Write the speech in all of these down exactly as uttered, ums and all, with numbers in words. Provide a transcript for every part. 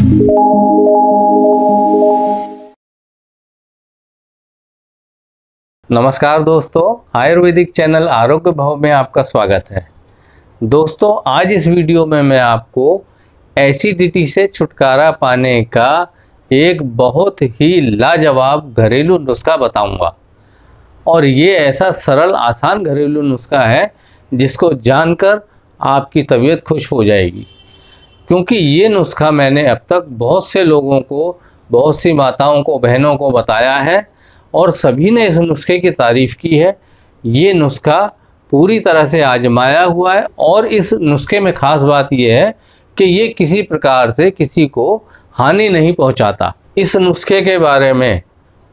नमस्कार दोस्तों, आयुर्वेदिक चैनल आरोग्य भाव में आपका स्वागत है। दोस्तों, आज इस वीडियो में मैं आपको एसिडिटी से छुटकारा पाने का एक बहुत ही लाजवाब घरेलू नुस्खा बताऊंगा। और ये ऐसा सरल आसान घरेलू नुस्खा है जिसको जानकर आपकी तबीयत खुश हो जाएगी, क्योंकि ये नुस्खा मैंने अब तक बहुत से लोगों को, बहुत सी माताओं को, बहनों को बताया है और सभी ने इस नुस्खे की तारीफ की है। ये नुस्खा पूरी तरह से आजमाया हुआ है और इस नुस्खे में खास बात यह है कि ये किसी प्रकार से किसी को हानि नहीं पहुंचाता। इस नुस्खे के बारे में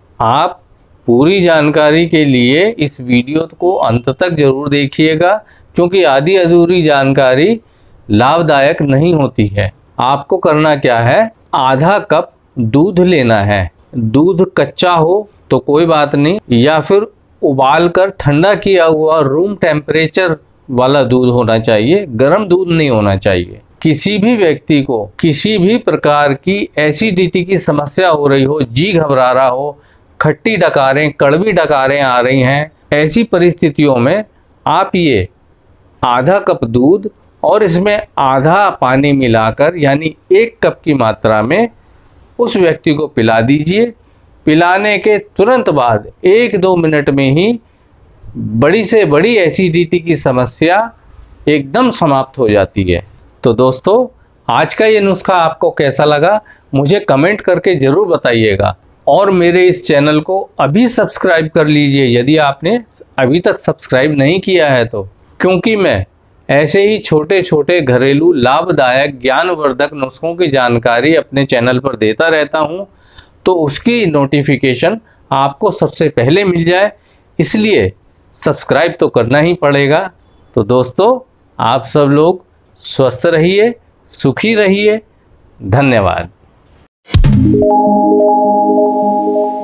आप पूरी जानकारी के लिए इस वीडियो को अंत तक जरूर देखिएगा, क्योंकि आधी अधूरी जानकारी लाभदायक नहीं होती है। आपको करना क्या है, आधा कप दूध लेना है। दूध कच्चा हो तो कोई बात नहीं, या फिर उबाल कर ठंडा किया हुआ रूम टेम्परेचर वाला दूध होना चाहिए, गर्म दूध नहीं होना चाहिए। किसी भी व्यक्ति को किसी भी प्रकार की एसिडिटी की समस्या हो रही हो, जी घबरा रहा हो, खट्टी डकारें, कड़वी डकारें आ रही हैं, ऐसी परिस्थितियों में आप ये आधा कप दूध और इसमें आधा पानी मिलाकर, यानी एक कप की मात्रा में उस व्यक्ति को पिला दीजिए। पिलाने के तुरंत बाद एक दो मिनट में ही बड़ी से बड़ी एसिडिटी की समस्या एकदम समाप्त हो जाती है। तो दोस्तों, आज का ये नुस्खा आपको कैसा लगा मुझे कमेंट करके ज़रूर बताइएगा। और मेरे इस चैनल को अभी सब्सक्राइब कर लीजिए यदि आपने अभी तक सब्सक्राइब नहीं किया है तो, क्योंकि मैं ऐसे ही छोटे छोटे घरेलू लाभदायक ज्ञानवर्धक नुस्खों की जानकारी अपने चैनल पर देता रहता हूँ, तो उसकी नोटिफिकेशन आपको सबसे पहले मिल जाए, इसलिए सब्सक्राइब तो करना ही पड़ेगा। तो दोस्तों, आप सब लोग स्वस्थ रहिए, सुखी रहिए। धन्यवाद।